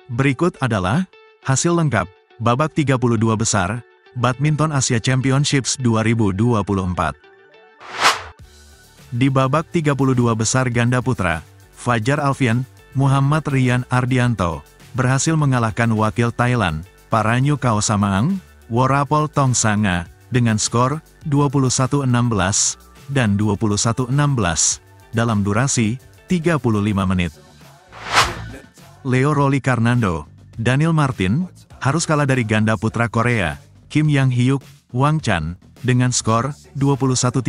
Berikut adalah hasil lengkap babak 32 besar Badminton Asia Championships 2024. Di babak 32 besar ganda putra, Fajar Alfian, Muhammad Rian Ardianto berhasil mengalahkan wakil Thailand, Paranyu Kaosamaang, Worapol Tongsanga, dengan skor 21-16 dan 21-16 dalam durasi 35 menit. Leo Rolly Karnando, Daniel Martin, harus kalah dari ganda putra Korea, Kim Yang Hyuk, Wang Chan, dengan skor 21-13,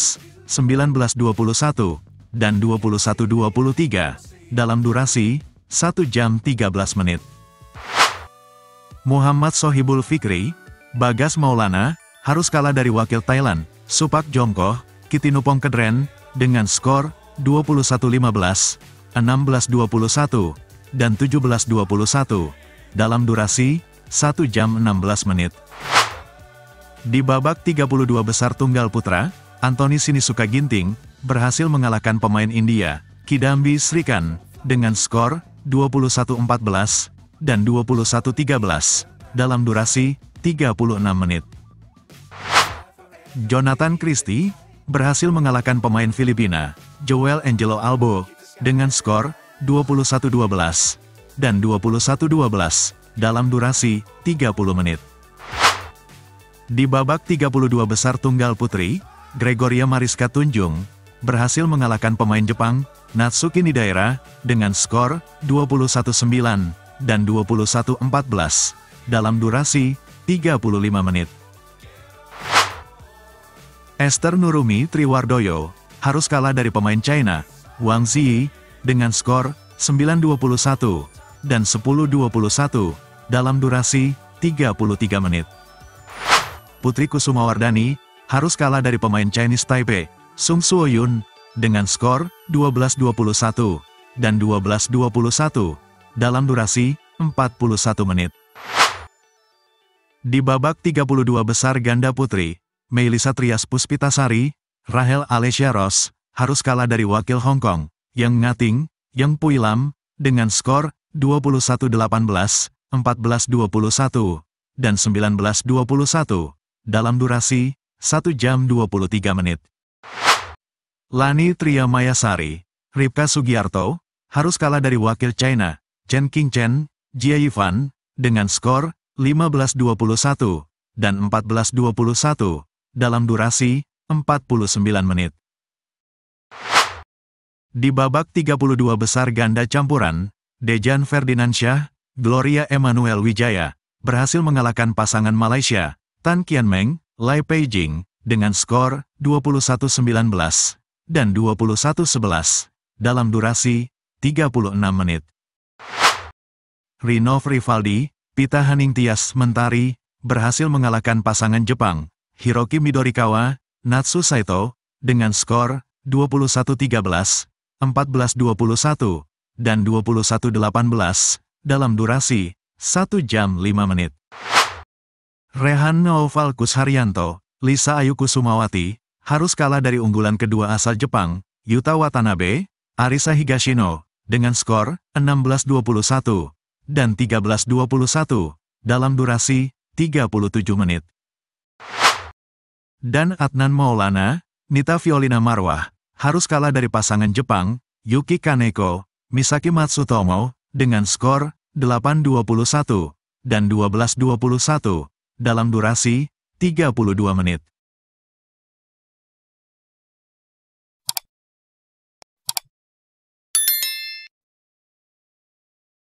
19-21, dan 21-23, dalam durasi 1 jam 13 menit. Muhammad Sohibul Fikri, Bagas Maulana, harus kalah dari wakil Thailand, Supak Jongkoh, Kitinupong Kedren, dengan skor 21-15, 16-21, dan 17-21, dalam durasi 1 jam 16 menit. Di babak 32 besar tunggal putra, Anthony Sinisuka Ginting berhasil mengalahkan pemain India, Kidambi Srikanth, dengan skor 21-14 dan 21-13 dalam durasi 36 menit. Jonathan Christie berhasil mengalahkan pemain Filipina, Joel Angelo Albo, dengan skor 21-12 dan 21-12 dalam durasi 30 menit. Di babak 32 besar tunggal putri, Gregoria Mariska Tunjung berhasil mengalahkan pemain Jepang, Natsuki Nidaira, dengan skor 21-9 dan 21-14 dalam durasi 35 menit. Esther Nurumi Triwardoyo harus kalah dari pemain China, Wang Ziyi, dengan skor 9-21 dan 10-21 dalam durasi 33 menit. Putri Kusumawardhani harus kalah dari pemain Chinese Taipei, Sung Suoyun, dengan skor 12-21 dan 12-21 dalam durasi 41 menit. Di babak 32 besar ganda putri, Meilisa Trias Puspitasari, Rahel Alesia Ross, harus kalah dari wakil Hong Kong, Yang Ngating, Yang Pui Lam, dengan skor 21-18, 14-21, dan 19-21, dalam durasi 1 jam 23 menit. Lani Tria Mayasari, Ripka Sugiarto, harus kalah dari wakil China, Chen Qingchen, Jia Yifan, dengan skor 15-21 dan 14-21, dalam durasi 49 menit. Di babak 32 besar ganda campuran, Dejan Ferdinandsyah, Gloria Emmanuel Wijaya, berhasil mengalahkan pasangan Malaysia, Tan Kian Meng, Lai Peijing, dengan skor 21-19 dan 21-11 dalam durasi 36 menit. Rinov Rivaldi, Pita Haningtyas Mentari, berhasil mengalahkan pasangan Jepang, Hiroki Midorikawa, Natsu Saito, dengan skor 21-13, 14-21, dan 21-18 dalam durasi 1 jam 5 menit. Rehan Naoval Kusharyanto, Lisa Ayu Kusumawati, harus kalah dari unggulan kedua asal Jepang, Yuta Watanabe, Arisa Higashino, dengan skor 16-21 dan 13-21 dalam durasi 37 menit. Dan Adnan Maulana, Nita Violina Marwah, harus kalah dari pasangan Jepang, Yuki Kaneko, Misaki Matsutomo, dengan skor 8-21 dan 12-21 dalam durasi 32 menit.